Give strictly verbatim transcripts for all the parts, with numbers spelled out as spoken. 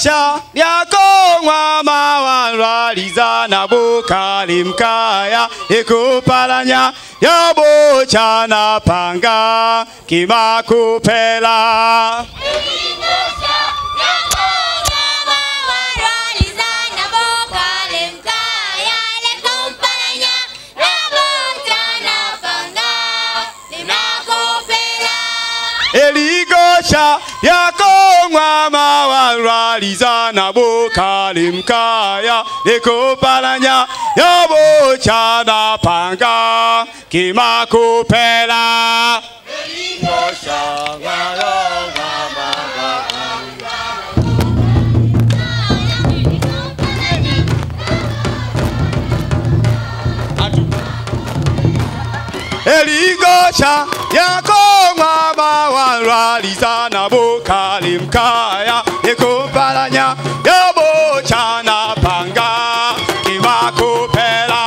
Eligosha yakongwa mawanraliza na bukali mkaya ikupalanya yabocha na panga kimakupela. Eligosha yakongwa mawanraliza na bukali mkaya ikupalanya yabocha na panga kimakupela. Eligosha yakongwa mawanraliza na bukali mkaya ikupalanya yabocha na panga kimakupela. Eligosha yakongwa Eligosha yakongwa mawanraliza na bukali mkaya ikupalanya yabocha na panga kimakupela.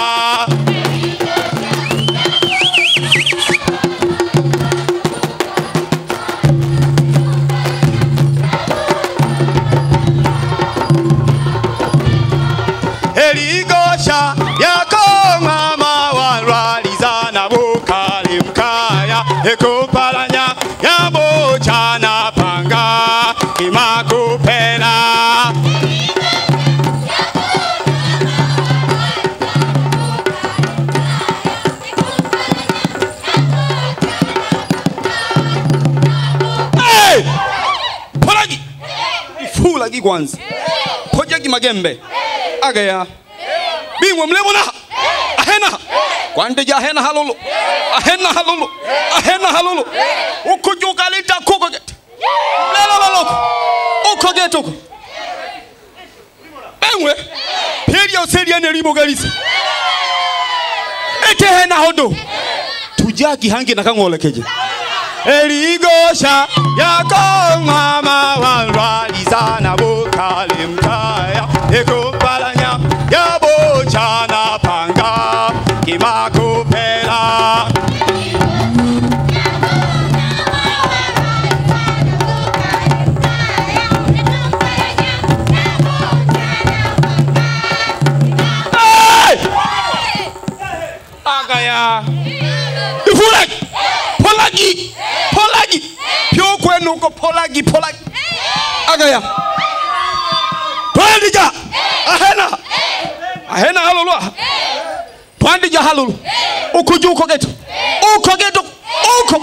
Eligosha yakongwa mawanraliza na bukali mkaya ikupalanya yabocha na panga kimakupela. Hey! Polagi! Ifulagi kwanza. Pojagi magembe. Agaya. Bingwa mlemona. Ahena. Kwande ja ahena halulu. Ahena halulu. Ahena halulu. Ukujuka lita kukoget. Lelo lelo. Ukoget uko. Bengwe. Perio seria ne ribo galisi. Ete hena hodo. Tujagi hangi nakangolekeje. Eligosha yakongwa mawanraliza na bukali mkaya ikupalanya yabocha na panga kimakupela. Agaya ifulagi polagi polagi pyo kwenu ko polagi polagi agaya twandija ahena ahena halulu twandija halulu ukuju uko geto uko geto uko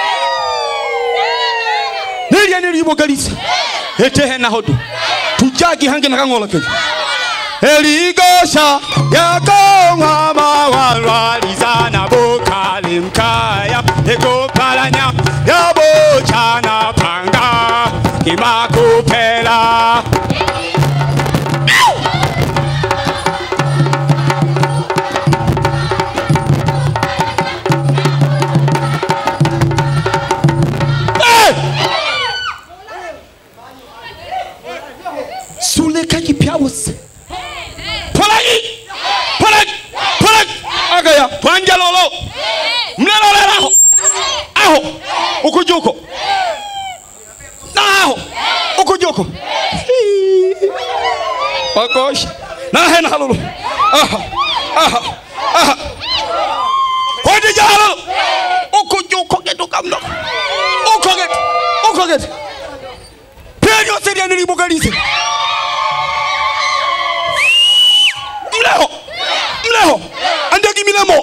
niriya niribo galisa ete hena hodo tujagi hange nakangola ke. Eligosha yakongwa mawanraliza na bukali mkaya ikupalanya yabocha na panga kimakupela. Sule kaki piawose. Polagi! Polagi! Polagi! Agaya, panja lolo! Mlelo lelo! Aho! Ukujuko! Na aho! Ukujuko! Bagosh! Na hena halulu! Aha! Aha! Aha! Hoje ja halulu! Ukujuko geto kamno! Ukoget! Ukoget! Perio seria nili bogalise! Mleho! Mleho! Andagi milemo!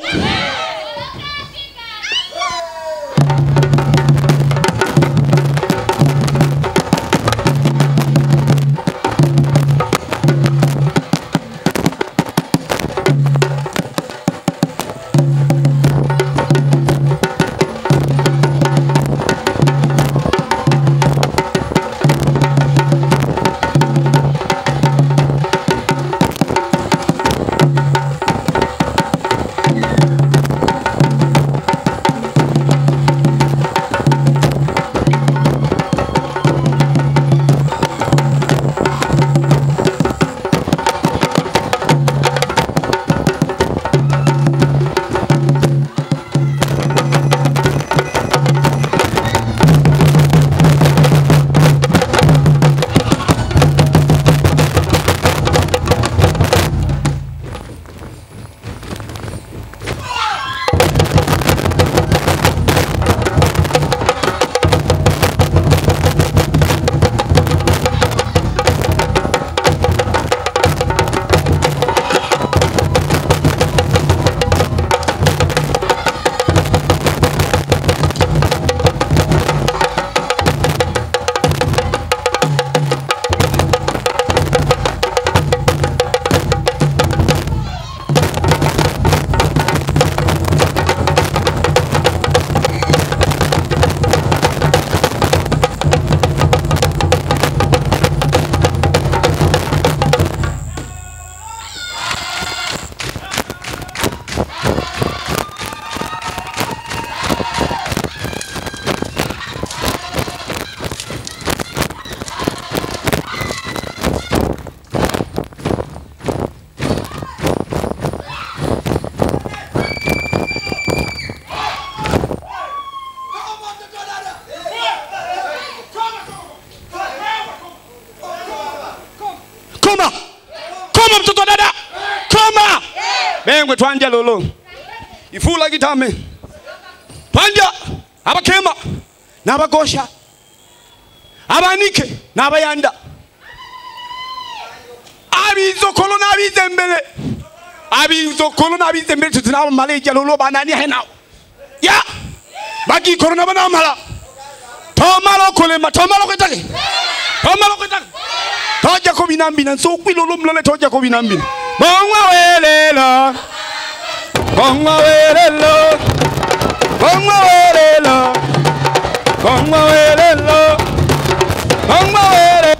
Bengwe twanja lolo. Ifula gitame. Twanja abakema n'abagosha. Abanike n'abayanda. Abizokolo n'abizembele. Abizokolo n'abizembele tutinaba maleja lolo banani hena. Ya. Bagi corona banamala. Tomalo kolema tomalo kwetake. Tomalo kwetake. Toja ko binambina so kwilolo mlole toja ko binambina. Bongwa welela. Bongwa welela. Bongwa welela. Bongwa welela. Bongwa welela.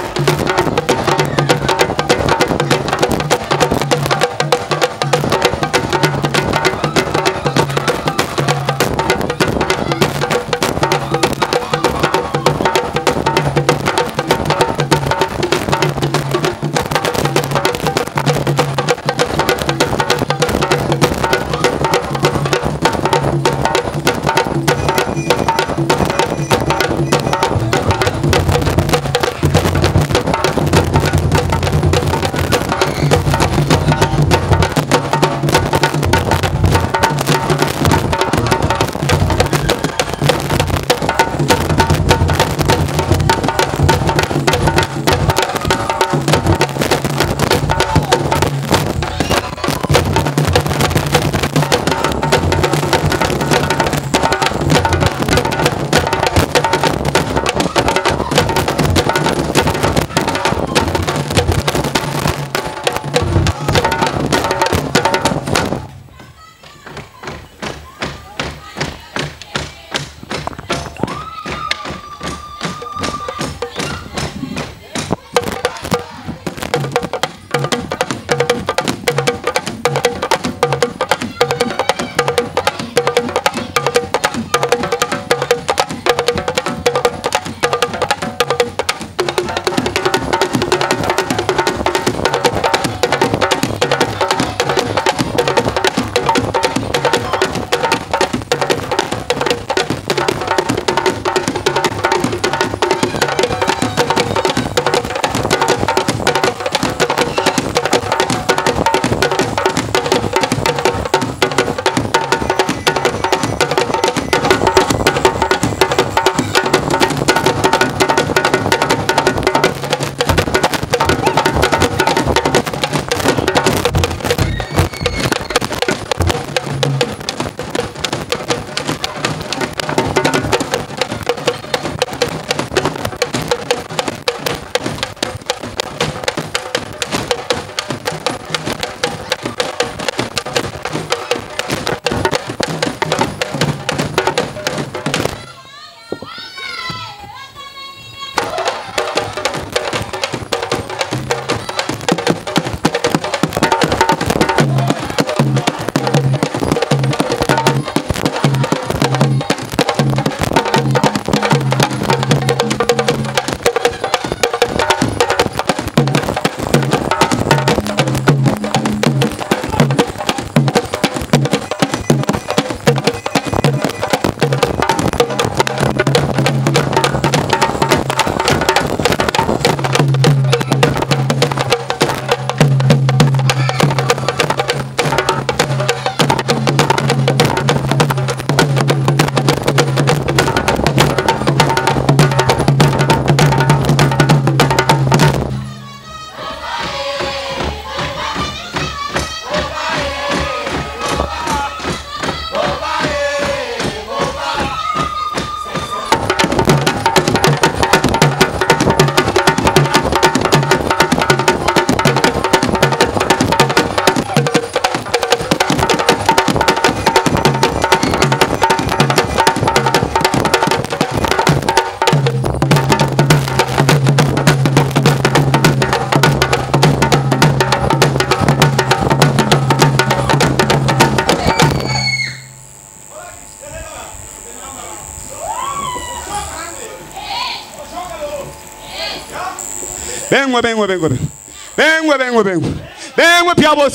Bengwe bengwe bengwe bengwe bengwe bengwe bengwe piabos.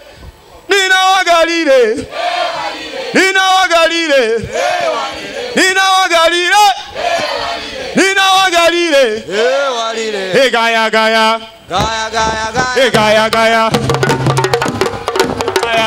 Nina wagalire Nina wagalire Nina wagalire Nina wagalire Hey gaya gaya Gaya gaya gaya Hey gaya gaya Gaya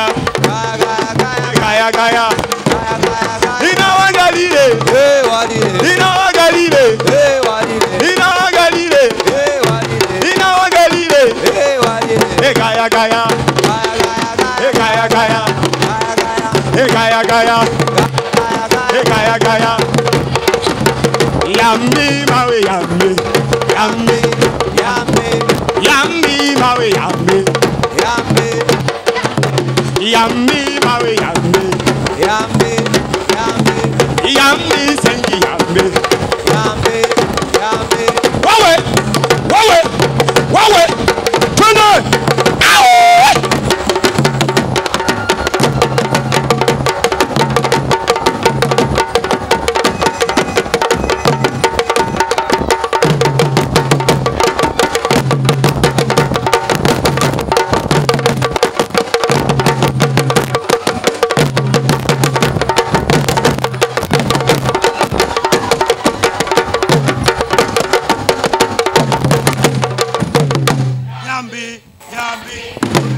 gaya gaya. Inawagalile. Eh walile. Inawagalile. Eh walile. Inawagalile. Eh walile. Inawagalile. Eh walile. Eh gaya gaya. Eh gaya gaya. Eh gaya gaya. Eh gaya gaya. Yummy mawe yummy. Yummy. Yummy. Yummy mawe yummy. Yummy. Yummy mawe yummy. Yummy. Yummy. Yummy sengi yummy. Yummy. Yummy. Wawe. Wawe. Wawe. Twende. Ao. Yambi, Yambi.